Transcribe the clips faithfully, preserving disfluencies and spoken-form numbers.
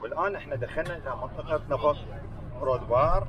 والان احنا دخلنا الى منطقه نفق رودبار.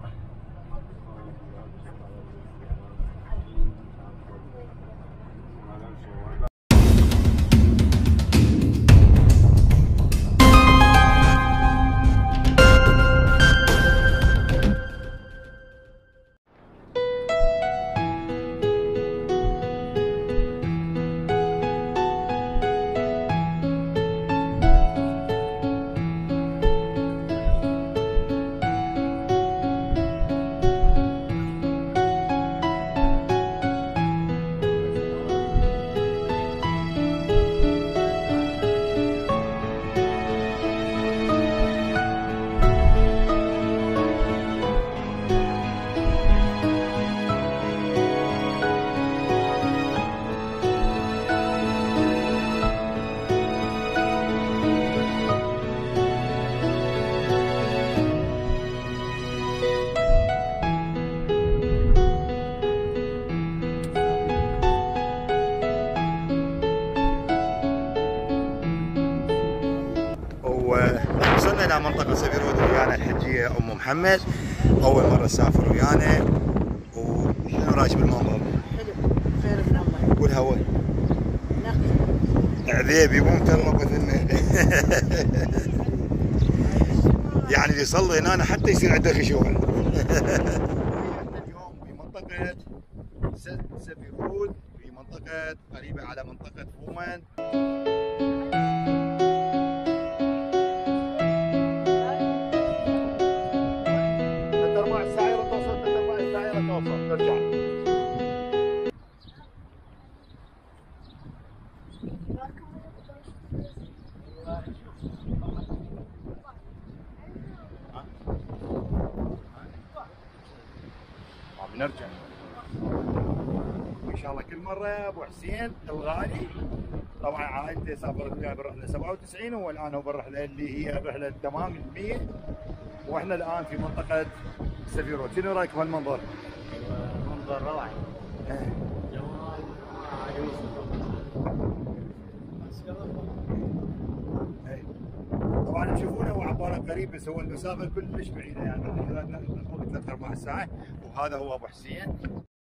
وصلنا الى منطقه سفيرود ويانا الحجيه ام محمد، اول مره تسافر ويانا. وشنو رايك بالمنظر؟ حلو، خير من الله. والهواء نقي عذيبي مو متربط انه يعني اللي يصلي هنا حتى يصير عنده خشوع. اليوم في منطقه سفيرود، في منطقه قريبه على منطقه فومان. نرجع بنرجع ان شاء الله كل مره. ابو حسين الغالي طبعا عائلته سافرت وياه بالرحله سبعة وتسعين، والان هو بالرحله اللي هي الرحله تمام مية، واحنا الان في منطقه سفيرود. شنو رايك بهالمنظر؟ منظر روعي. طبعا تشوفونه هو عباره قريب، بس هو المسافه كلش بعيده يعني ثلاث اربع ساعات. وهذا هو ابو حسين.